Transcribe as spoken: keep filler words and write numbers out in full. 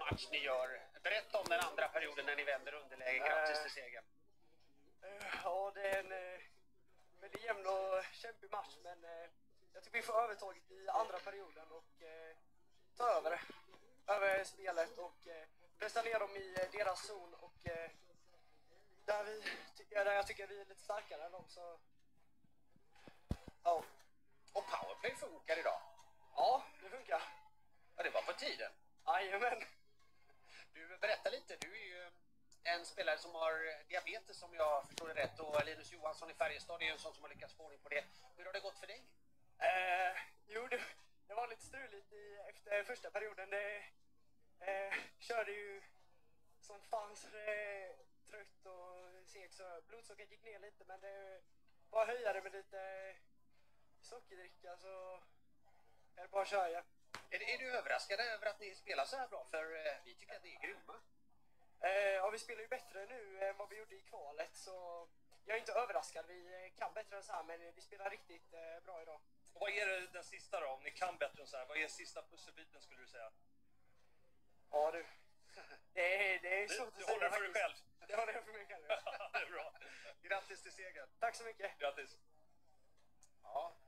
match ni gör. Berätta om den andra perioden när ni vänder underläge. Grattis till segern. Uh, ja, det är en uh, väldigt jämn och kämpig match, men uh, jag tycker vi får övertaget i andra perioden och uh, ta över det. Över spelet och uh, pressa ner dem i uh, deras zon och uh, där, vi, där jag tycker vi är lite starkare än dem, så ja. Och powerplay funkar idag? Ja, det funkar. Ja, det var på tiden. Jajamän. Du, berätta lite. Du är ju en spelare som har diabetes, om jag förstår det rätt, och Linus Johansson i Färjestad är en sån som har lyckats få ordning på det. Hur har det gått för dig? Eh, jo, det, det var lite struligt i, efter första perioden. Det eh, körde ju som fanns eh, trött och seg, så blodsockret gick ner lite, men det var höjare med lite sockerdricka, så är det bara att köra igen. Är, är du överraskad över att ni spelar så här bra? För eh, vi tycker att det är grymma. Eh, ja, vi spelar ju bättre nu än vad vi gjorde i kvalet, så jag är inte överraskad. Vi kan bättre än så här, men vi spelar riktigt eh, bra idag. Och vad är det den sista då, om ni kan bättre än så här? Vad är sista pusselbiten, skulle du säga? Ja du, det är, det är svårt att du säga. Du håller det för dig själv? Det håller jag för mig själv. Det är bra. Grattis till segern. Tack så mycket. Grattis. Ja.